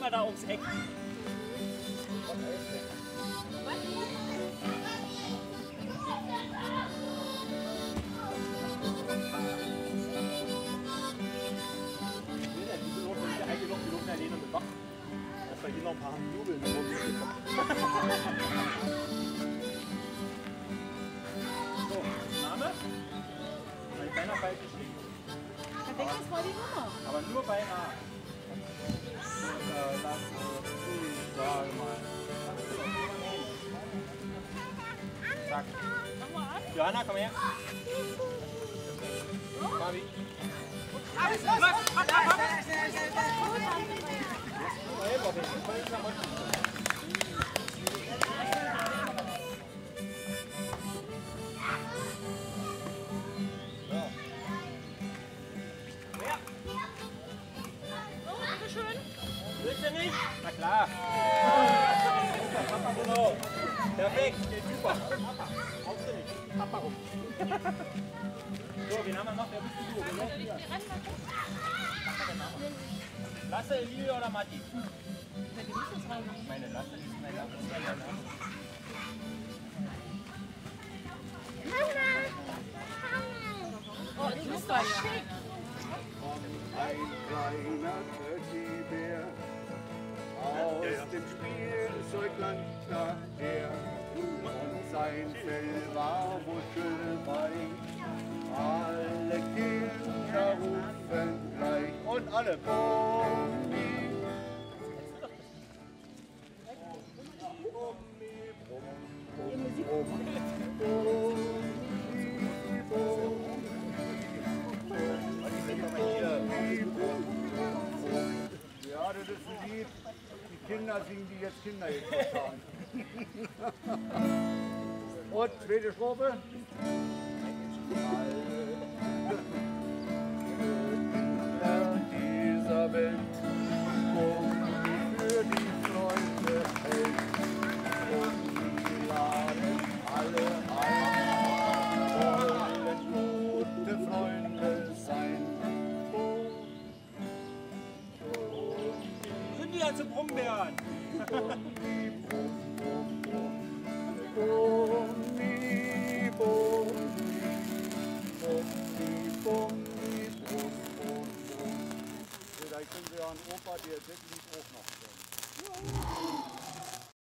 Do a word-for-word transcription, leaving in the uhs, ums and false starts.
immer da ums Eck. Dass wir hier noch ein paar Jubeln bekommen. So, Name? Bei deiner Seite steht. Perfekt, das war die Nummer. Aber nur bei A. Äh, das, äh, sag mal. Zack. Johanna, komm her. Fabi. Alles los! Willst du nicht? Na klar. Genau. Perfekt, geht super. Brauchst du nicht. Papa rum. So, wen haben wir noch? Wer bist du? Wer noch hier? Lasse, Elie oder Matti? Meine Lasse ist meine Lasse. Oh, die ist doch schick. Ein kleiner Teddybär aus dem Spielzeugland daher und sein Fell war muschelweich. Alle Kinder rufen gleich und alle Bummi. Ja, das ist ein Lied, die Kinder singen, die jetzt Kinder jetzt haben. Und zweite Strophe. Alle dieser Welt, um für die Freunde hält, und die laden alle ein, wollen gute Freunde sein. Sind die ja zu Brummbären? Vielleicht können wir ja einen Opa, der das Lied